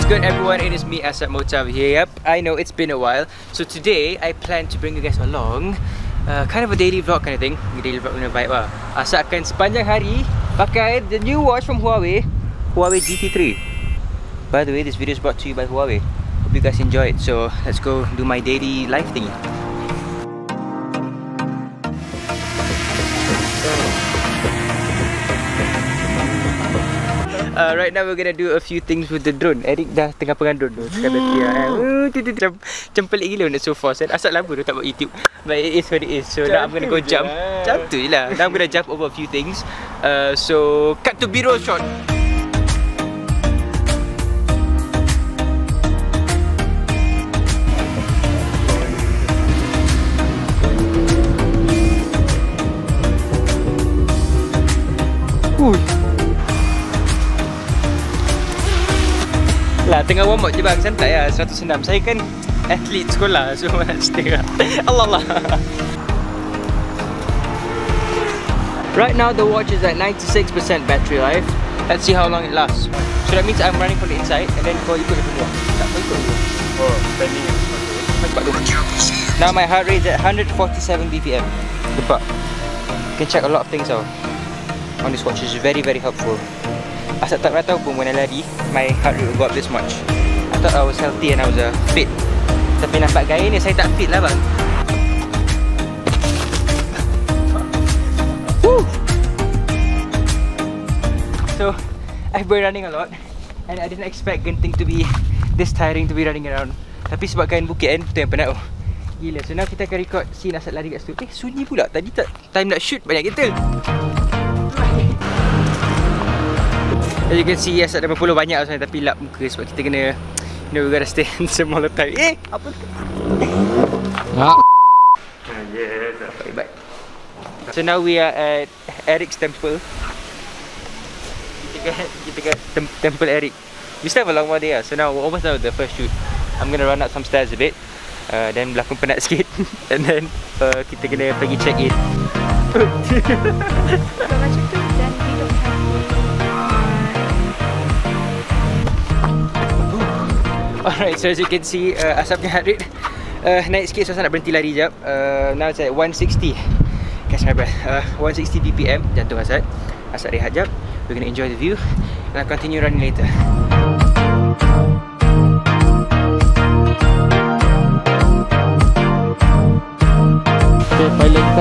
good everyone? It is me, Asad Motav here. Yep, I know it's been a while. So today I plan to bring you guys along kind of a daily vlog kind of thing. Daily vlog punya vibe lah. Asad akan sepanjang hari pakai the new watch from Huawei GT3. By the way, this video is brought to you by Huawei. Hope you guys enjoy it. So let's go do my daily life thingy. Right now we're gonna do a few things with the drone. Eric dah tengah pegang drone tu. Sekarang bateri lah. Macam pelik gila nak so fast. Asal lama tu tak buat YouTube. But it is what it is. So now I'm gonna go jump. Macam tu je lah. Now I'm gonna jump over a few things. So cut to B-roll shot. Lah, tengah warm up je bang, santai lah, 106. Saya kan atlet sekolah, so nak cerita. Allah Allah. Right now the watch is at 96% battery life. Let's see how long it lasts. So that means I'm running from the inside and then kau ikut dari luar. Tak, kau ikut dari luar. Oh, bending. Cepat tu. Now my heart rate is at 147 BPM. Nampak? You can check a lot of things out on this watch. It's very helpful. Asal tak pernah tahu pun when I lari, my heart rate will go up this much. I thought I was healthy and I was fit. Tapi nampak gaya ni, saya tak fit lah bang. Woo! So, I've been running a lot and I didn't expect Genting to be this tiring to be running around. Tapi sebabkan bukit kan, tu yang penat. Oh, gila. So now kita akan record scene Asad lari kat situ. Sunyi pula. Tadi tak time nak shoot banyak kita. As you can see, Asad dah berpeluh banyak sebenarnya, tapi lap muka sebab kita kena, you know, we gotta stay handsome all the time. Apa tu? Yes, baik. So now we are at Eric's temple. Kita kat temple Eric. We still have a long way there, so now we're almost done with the first shoot. I'm gonna run up some stairs a bit, then berlakon penat sikit, and then kita kena pergi check in. Alright, so as you can see, Asad punya heart rate naik sikit, so Asad nak berhenti lari jap. Now it's at 160. Catch my breath. 160 BPM, jantung Asad. Asad rehat jap. We're gonna enjoy the view and I'll continue running later. Okay, pilot kita.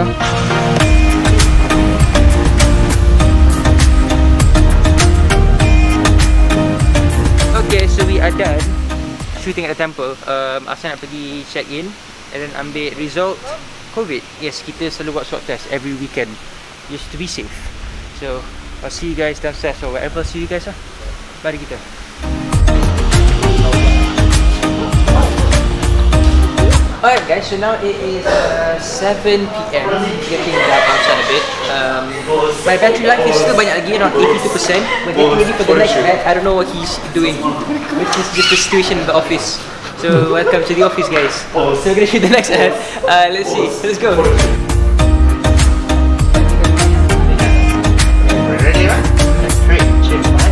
Okay, so we are done shooting at the temple. Asal nak pergi check in and then ambil result COVID. Yes, kita selalu buat swab test every weekend just to be safe. So I'll see you guys downstairs or wherever. See you guys lah. Mari kita. Alright guys, so now it is 7 PM. Getting dark outside a bit. My battery life is still banyak lagi, around 82%. But getting ready for the next ad, I don't know what he's doing. Which is just the situation in the office. So welcome to the office guys. So we're gonna shoot the next ad. Let's see, let's go. Ready, right? 3, 2, 1.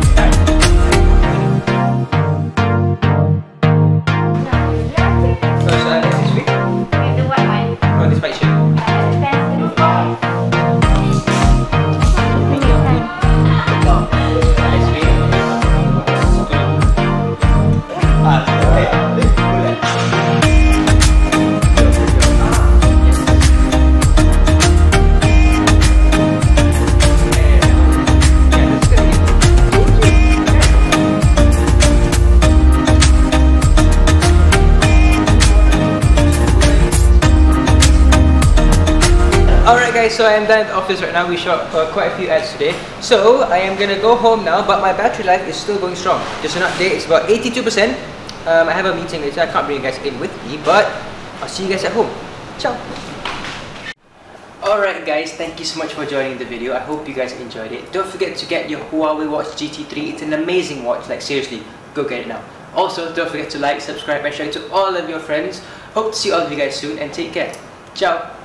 Alright guys, so I am done at the office right now. We shot quite a few ads today. So I am gonna go home now, but my battery life is still going strong. Just an update, it's about 82%. I have a meeting later, I can't bring you guys in with me, but I'll see you guys at home. Ciao! Alright guys, thank you so much for joining the video. I hope you guys enjoyed it. Don't forget to get your Huawei Watch GT3. It's an amazing watch, like seriously, go get it now. Also, don't forget to like, subscribe and share it to all of your friends. Hope to see all of you guys soon and take care. Ciao!